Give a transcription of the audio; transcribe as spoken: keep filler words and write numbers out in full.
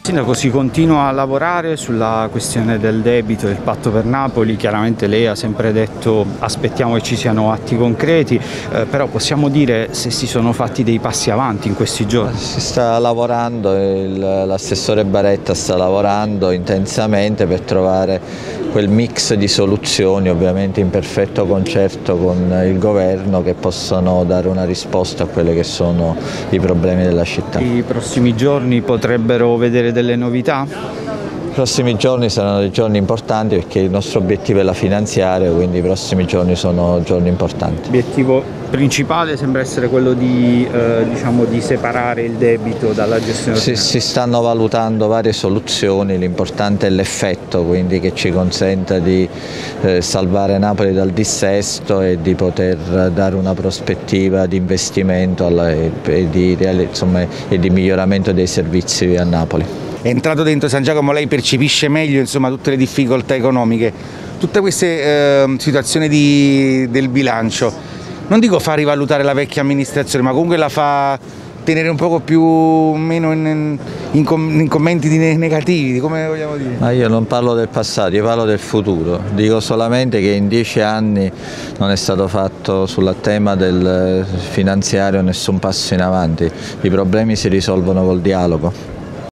Sindaco, si continua a lavorare sulla questione del debito e del patto per Napoli. Chiaramente lei ha sempre detto aspettiamo che ci siano atti concreti, eh, però possiamo dire se si sono fatti dei passi avanti in questi giorni? Si sta lavorando, l'assessore Baretta sta lavorando intensamente per trovare quel mix di soluzioni, ovviamente in perfetto concerto con il governo, che possano dare una risposta a quelli che sono i problemi della città. I prossimi giorni potrebbero vedere delle novità? I prossimi giorni saranno dei giorni importanti perché il nostro obiettivo è la finanziaria, quindi i prossimi giorni sono giorni importanti. L'obiettivo principale sembra essere quello di, eh, diciamo, di separare il debito dalla gestione. Si, si stanno valutando varie soluzioni, l'importante è l'effetto, quindi che ci consenta di eh, salvare Napoli dal dissesto e di poter dare una prospettiva di investimento alla, e, e, di, insomma, e di miglioramento dei servizi a Napoli. È entrato dentro San Giacomo, lei percepisce meglio, insomma, tutte le difficoltà economiche, tutte queste eh, situazioni di, del bilancio, non dico fa rivalutare la vecchia amministrazione, ma comunque la fa tenere un poco più meno in, in, com, in commenti di negativi, come vogliamo dire? Ma io non parlo del passato, io parlo del futuro. Dico solamente che in dieci anni non è stato fatto sul tema del finanziario nessun passo in avanti. I problemi si risolvono col dialogo.